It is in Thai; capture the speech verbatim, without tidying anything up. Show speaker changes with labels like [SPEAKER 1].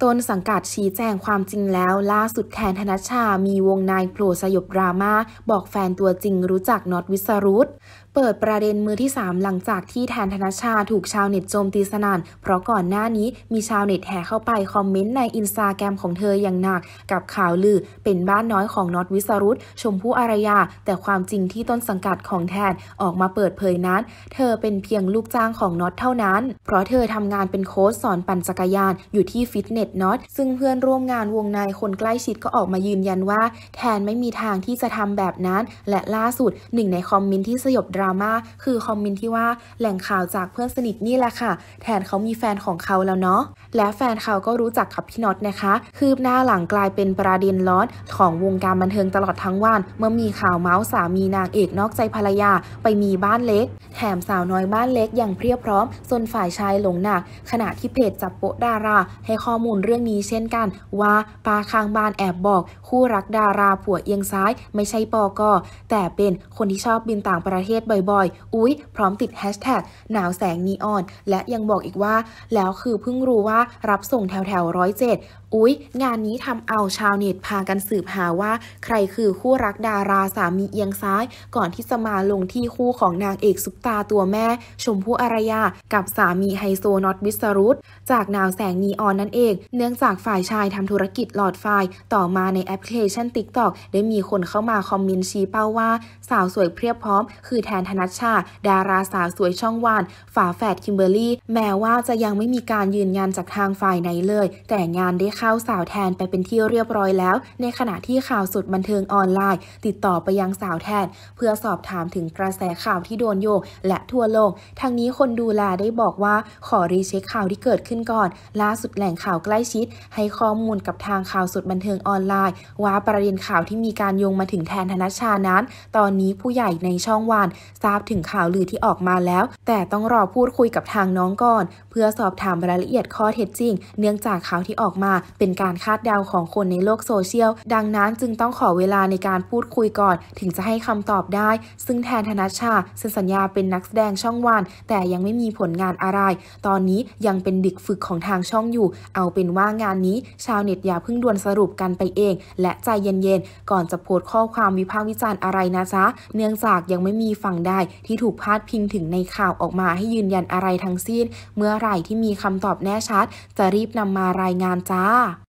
[SPEAKER 1] ต้นสังกัดชี้แจงความจริงแล้วล่าสุดแทนธนชชามีวงในโผล่สยบดราม่าบอกแฟนตัวจริงรู้จักน็อตวิสรุตเปิดประเด็นมือที่สามหลังจากที่แทนธนชชาถูกชาวเน็ตโจมตีสนั่นเพราะก่อนหน้านี้มีชาวเน็ตแห่เข้าไปคอมเมนต์ในอินสตาแกรมของเธออย่างหนักกับข่าวลือเป็นบ้านน้อยของน็อตวิสรุตชมพู่อารยาแต่ความจริงที่ต้นสังกัดของแทนออกมาเปิดเผยนั้นเธอเป็นเพียงลูกจ้างของน็อตเท่านั้นเพราะเธอทำงานเป็นโค้ชสอนปั่นจักรยานอยู่ที่ฟิตเนสน็อตซึ่งเพื่อนร่วมงานวงในคนใกล้ชิดก็ออกมายืนยันว่าแทนไม่มีทางที่จะทำแบบนั้นและล่าสุดหนึ่งในคอมเมนต์ที่สยบดราม่าคือคอมเมนต์ที่ว่าแหล่งข่าวจากเพื่อนสนิทนี่แหละค่ะแทนเขามีแฟนของเขาแล้วเนาะและแฟนเขาก็รู้จักกับพี่น็อตนะคะคืบหน้าหลังกลายเป็นประเด็นร้อนของวงการบันเทิงตลอดทั้งวันเมื่อมีข่าวเมาส์สามีนางเอกนอกใจภรรยาไปมีบ้านเล็กแถมสาวน้อยบ้านเล็กอย่างเพียบพร้อมจนฝ่ายชายหลงหนักขณะที่เพจจับโป๊ะดาราให้ข้อมูลเรื่องนี้เช่นกันว่าป้าข้างบ้านแอบบอกคู่รักดาราผัวเอียงซ้ายไม่ใช่ปกแต่เป็นคนที่ชอบบินต่างประเทศบ่อยๆอุ๊ยพร้อมติดแฮชแท็กหนาวแสงนีออนและยังบอกอีกว่าแล้วคือเพิ่งรู้ว่ารับส่งแถวแถวร้อยเจ็ดอุ๊ยงานนี้ทำเอาชาวเน็ตพากันสืบหาว่าใครคือคู่รักดาราสามีเอียงซ้ายก่อนที่จะมาลงที่คู่ของนางเอกซุปตาตัวแม่ชมพู่อารยากับสามีไฮโซน็อตวิสรุตจากหนาวแสงนีออนนั่นเองเนื่องจากฝ่ายชายทำธุรกิจหลอดไฟต่อมาในแอปพลิเคชัน ติ๊กต็อก ได้มีคนเข้ามาคอมเมนต์ชี้เป้าว่าสาวสวยเพียบพร้อมคือแทนธนชชาดาราสาวสวยช่องวันฝาแฝดคิมเบอร์รี่แม้ว่าจะยังไม่มีการยืนยันจากทางฝ่ายไหนเลยแต่งานได้เข้าสาวแทนไปเป็นที่เรียบร้อยแล้วในขณะที่ข่าวสุดบันเทิงออนไลน์ติดต่อไปยังสาวแทนเพื่อสอบถามถึงกระแสข่าวที่โดนโยงและทั่วโลกทางนี้คนดูแลได้บอกว่าขอรีเช็คข่าวที่เกิดขึ้นก่อนล่าสุดแหล่งข่าวใกล้ชิดให้ข้อมูลกับทางข่าวสุดบันเทิงออนไลน์ว่าประเด็นข่าวที่มีการโยงมาถึงแทนธนชชานั้นตอนนี้ผู้ใหญ่ในช่องวันทราบถึงข่าวลือที่ออกมาแล้วแต่ต้องรอพูดคุยกับทางน้องก่อนเพื่อสอบถามรายละเอียดข้อเท็จจริงเนื่องจากข่าวที่ออกมาเป็นการคาดเดาของคนในโลกโซเชียลดังนั้นจึงต้องขอเวลาในการพูดคุยก่อนถึงจะให้คำตอบได้ซึ่งแทนธนชชาเซ็นสัญญาเป็นนักแสดงช่องวันแต่ยังไม่มีผลงานอะไรตอนนี้ยังเป็นเด็กฝึกของทางช่องอยู่เอาเป็นว่างานนี้ชาวเน็ตอย่าเพิ่งด่วนสรุปกันไปเองและใจเย็นๆก่อนจะโพสต์ข้อความวิพากษ์วิจารณ์อะไรนะจ๊ะเนื่องจากยังไม่มีฝั่งใดที่ถูกพาดพิงถึงในข่าวออกมาให้ยืนยันอะไรทั้งสิ้นเมื่อไหร่ที่มีคำตอบแน่ชัดจะรีบนำมารายงานจ้า